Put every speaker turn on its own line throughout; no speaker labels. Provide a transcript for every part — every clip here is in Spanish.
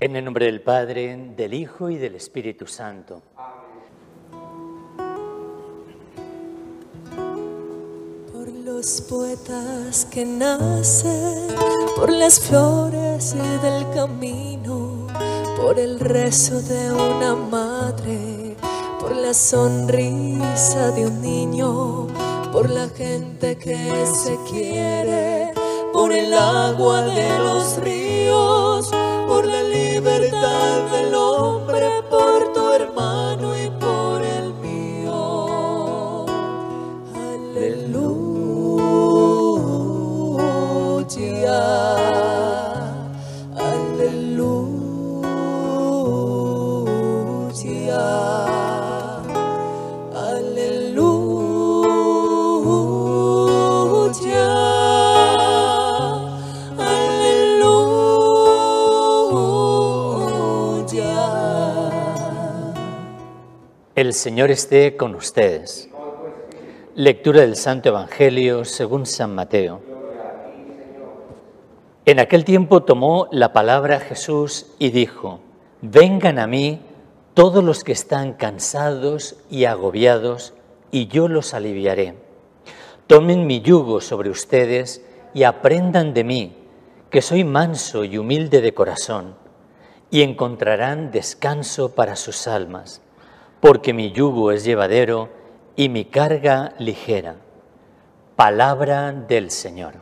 En el nombre del Padre, del Hijo y del Espíritu Santo.
Por los poetas que nacen, por las flores del camino, por el rezo de una madre, por la sonrisa de un niño, por la gente que se quiere, por el agua de los ríos, por la libertad del hombre, por tu hermano y por el mío. Aleluya, aleluya,
El Señor esté con ustedes. Lectura del Santo Evangelio según San Mateo. En aquel tiempo tomó la palabra Jesús y dijo: vengan a mí todos los que están cansados y agobiados, y yo los aliviaré. Tomen mi yugo sobre ustedes y aprendan de mí, que soy manso y humilde de corazón, y encontrarán descanso para sus almas, porque mi yugo es llevadero y mi carga ligera. Palabra del Señor.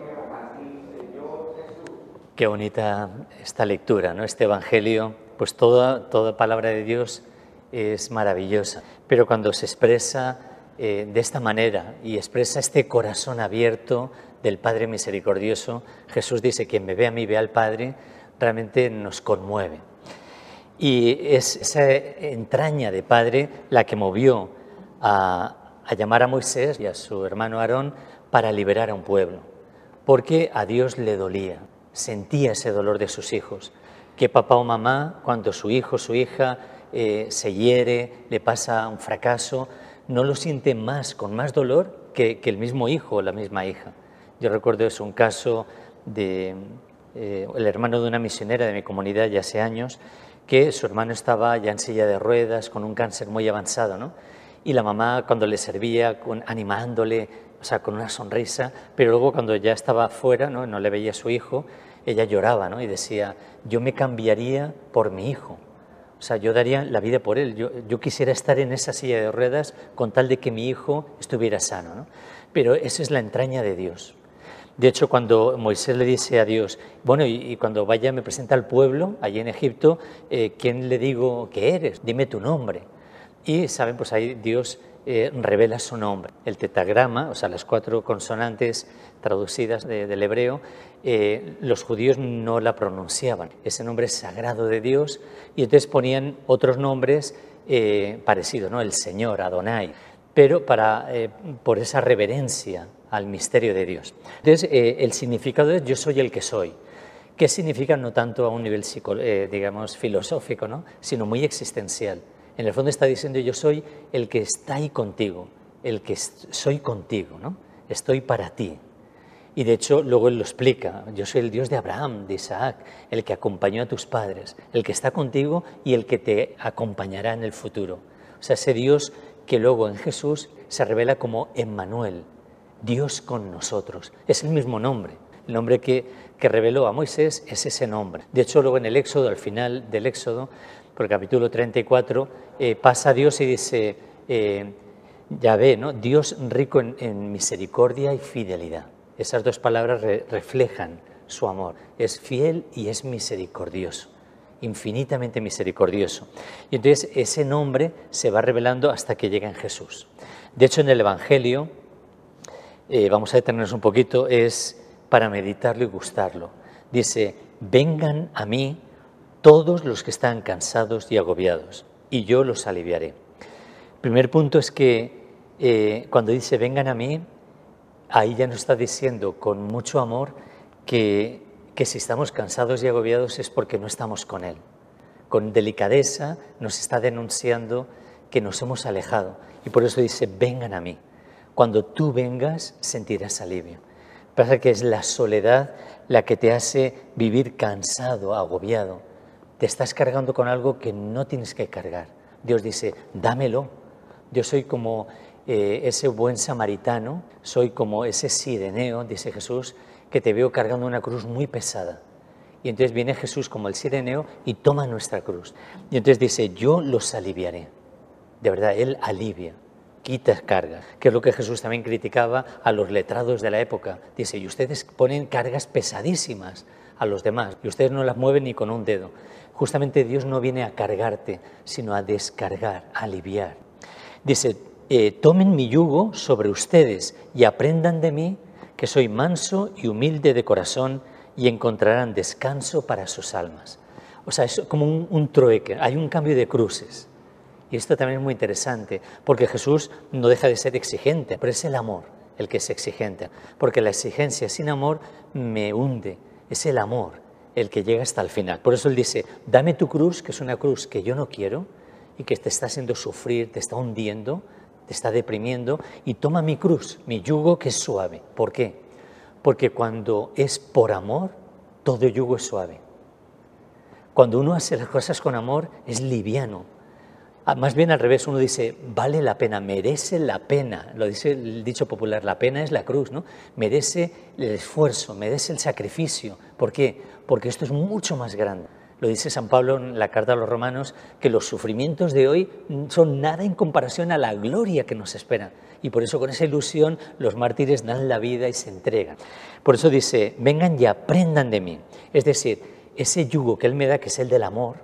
Qué bonita esta lectura, ¿no? Este Evangelio, pues toda palabra de Dios es maravillosa, pero cuando se expresa de esta manera y expresa este corazón abierto del Padre misericordioso, Jesús dice: quien me ve a mí ve al Padre, realmente nos conmueve. Y es esa entraña de Padre la que movió a llamar a Moisés y a su hermano Aarón para liberar a un pueblo, porque a Dios le dolía, sentía ese dolor de sus hijos, que papá o mamá, cuando su hijo o su hija se hiere, le pasa un fracaso, no lo siente más, con más dolor que el mismo hijo o la misma hija. Yo recuerdo un caso de el hermano de una misionera de mi comunidad ya hace años, que su hermano estaba ya en silla de ruedas, con un cáncer muy avanzado, ¿no? Y la mamá, cuando le servía, animándole, o sea, con una sonrisa, pero luego cuando ya estaba fuera, no le veía a su hijo, ella lloraba, ¿no? Y decía: yo me cambiaría por mi hijo, o sea, yo daría la vida por él, yo quisiera estar en esa silla de ruedas con tal de que mi hijo estuviera sano, ¿no? Pero esa es la entraña de Dios. De hecho, cuando Moisés le dice a Dios: bueno, y cuando vaya me presenta al pueblo, allí en Egipto, ¿quién le digo que eres? Dime tu nombre. Y, ¿saben? Pues ahí Dios revela su nombre. El tetagrama, o sea, las 4 consonantes traducidas del hebreo, los judíos no la pronunciaban. Ese nombre es sagrado de Dios, y entonces ponían otros nombres parecidos, ¿no? El Señor, Adonai, pero por esa reverencia al misterio de Dios. Entonces, el significado es: yo soy el que soy. ¿Qué significa? No tanto a un nivel digamos filosófico, ¿no? Sino muy existencial. En el fondo está diciendo: yo soy el que está ahí contigo, el que soy contigo, ¿no? Estoy para ti. Y de hecho luego él lo explica: yo soy el Dios de Abraham, de Isaac, el que acompañó a tus padres, el que está contigo y el que te acompañará en el futuro. O sea, ese Dios que luego en Jesús se revela como Emmanuel, Dios con nosotros. Es el mismo nombre. El nombre que reveló a Moisés es ese nombre. De hecho, luego en el Éxodo, al final del Éxodo, por el capítulo 34, pasa a Dios y dice: Yahvé, ¿no? Dios rico en misericordia y fidelidad. Esas 2 palabras reflejan su amor. Es fiel y es misericordioso, infinitamente misericordioso. Y entonces ese nombre se va revelando hasta que llega en Jesús. De hecho, en el Evangelio, vamos a detenernos un poquito, es para meditarlo y gustarlo. Dice: vengan a mí todos los que están cansados y agobiados, y yo los aliviaré. El primer punto es que cuando dice vengan a mí, ahí ya nos está diciendo con mucho amor que si estamos cansados y agobiados es porque no estamos con Él. Con delicadeza nos está denunciando que nos hemos alejado, y por eso dice: vengan a mí. Cuando tú vengas sentirás alivio. Pasa que es la soledad la que te hace vivir cansado, agobiado, te estás cargando con algo que no tienes que cargar. Dios dice, dámelo. Yo soy como ese buen samaritano, soy como ese sireneo, dice Jesús, que te veo cargando una cruz muy pesada. Y entonces viene Jesús como el sireneo y toma nuestra cruz. Y entonces dice, yo los aliviaré. De verdad, Él alivia, quita cargas, que es lo que Jesús también criticaba a los letrados de la época. Dice, y ustedes ponen cargas pesadísimas a los demás, y ustedes no las mueven ni con un dedo. Justamente Dios no viene a cargarte, sino a descargar, a aliviar. Dice, tomen mi yugo sobre ustedes y aprendan de mí, que soy manso y humilde de corazón, y encontrarán descanso para sus almas. O sea, es como un trueque, hay un cambio de cruces. Y esto también es muy interesante, porque Jesús no deja de ser exigente, pero es el amor el que es exigente, porque la exigencia sin amor me hunde, es el amor el que llega hasta el final. Por eso Él dice, dame tu cruz, que es una cruz que yo no quiero y que te está haciendo sufrir, te está hundiendo, te está deprimiendo, y toma mi cruz, mi yugo, que es suave. ¿Por qué? Porque cuando es por amor, todo yugo es suave. Cuando uno hace las cosas con amor, es liviano. Más bien al revés, uno dice, vale la pena, merece la pena. Lo dice el dicho popular, la pena es la cruz, ¿no? Merece el esfuerzo, merece el sacrificio. ¿Por qué? Porque esto es mucho más grande. Lo dice San Pablo en la carta a los Romanos, que los sufrimientos de hoy son nada en comparación a la gloria que nos espera. Y por eso con esa ilusión los mártires dan la vida y se entregan. Por eso dice, vengan y aprendan de mí. Es decir, ese yugo que Él me da, que es el del amor,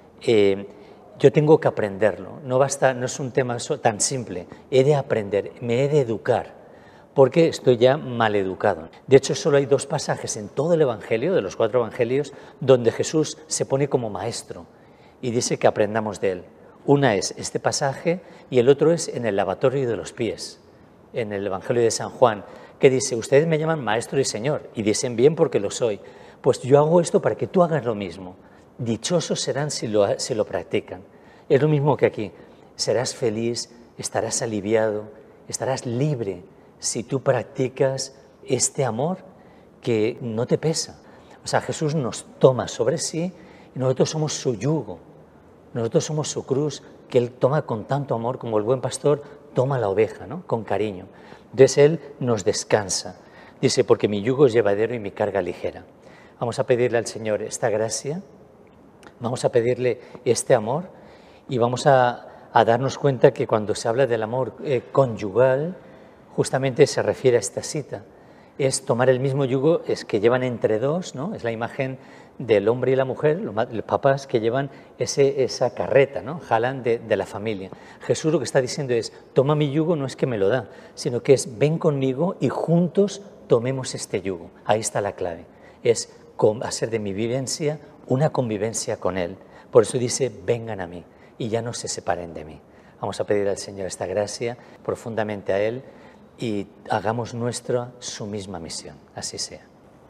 yo tengo que aprenderlo. No basta, no es un tema tan simple. He de aprender, me he de educar, porque estoy ya mal educado. De hecho, solo hay 2 pasajes en todo el Evangelio, de los 4 Evangelios, donde Jesús se pone como maestro y dice que aprendamos de Él. Una es este pasaje y el otro es en el lavatorio de los pies, en el Evangelio de San Juan, que dice, ustedes me llaman maestro y señor, y dicen bien porque lo soy. Pues yo hago esto para que tú hagas lo mismo. Dichosos serán si lo practican. Es lo mismo que aquí. Serás feliz, estarás aliviado, estarás libre si tú practicas este amor que no te pesa. O sea, Jesús nos toma sobre sí y nosotros somos su yugo. Nosotros somos su cruz que Él toma con tanto amor como el buen pastor toma la oveja, ¿no? Con cariño. Entonces Él nos descansa. Dice, porque mi yugo es llevadero y mi carga ligera. Vamos a pedirle al Señor esta gracia, vamos a pedirle este amor y vamos a darnos cuenta que cuando se habla del amor conyugal, justamente se refiere a esta cita. Es tomar el mismo yugo, es que llevan entre dos, ¿no? Es la imagen del hombre y la mujer, los papás que llevan esa carreta, ¿no? Jalan de la familia. Jesús lo que está diciendo es, toma mi yugo, no es que me lo da, sino que es, ven conmigo y juntos tomemos este yugo. Ahí está la clave, es hacer de mi vivencia una convivencia con Él. Por eso dice, vengan a mí y ya no se separen de mí. Vamos a pedir al Señor esta gracia profundamente a Él y hagamos nuestra su misma misión. Así sea.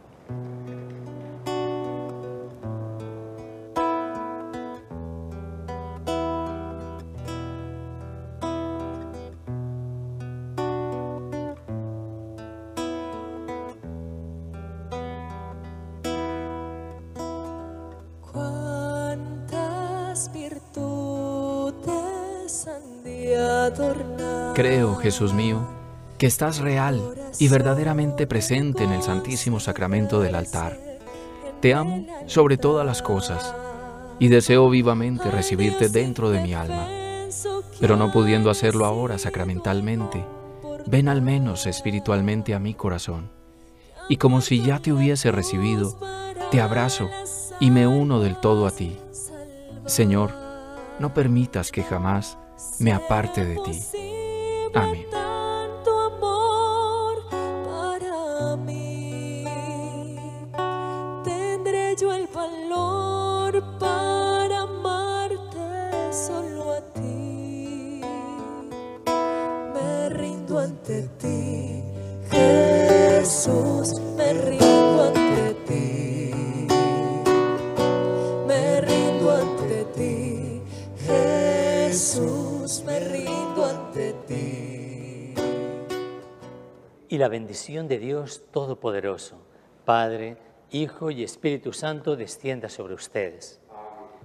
Creo, Jesús mío, que estás real y verdaderamente presente en el Santísimo Sacramento del altar. Te amo sobre todas las cosas y deseo vivamente recibirte dentro de mi alma. Pero no pudiendo hacerlo ahora sacramentalmente, ven al menos espiritualmente a mi corazón. Y como si ya te hubiese recibido, te abrazo y me uno del todo a ti. Señor, no permitas que jamás me aparte de ti. Amén.
Tanto amor para mí, tendré yo el valor para amarte solo a ti. Me rindo ante ti, Jesús, me rindo ante ti. Me rindo ante ti, Jesús, me rindo ante ti.
Y la bendición de Dios Todopoderoso, Padre, Hijo y Espíritu Santo, descienda sobre ustedes.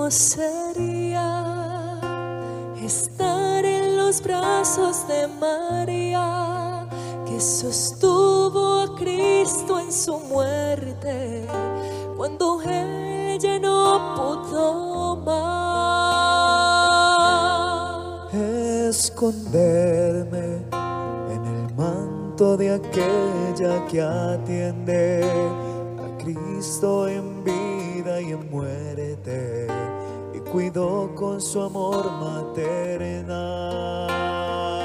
no sería estar en los brazos de María, que sostuvo a Cristo en su muerte, cuando Él ya no pudo más.
Esconderme en el manto de aquella que atiende a Cristo en vida y en muerte, y cuidó con su amor maternal.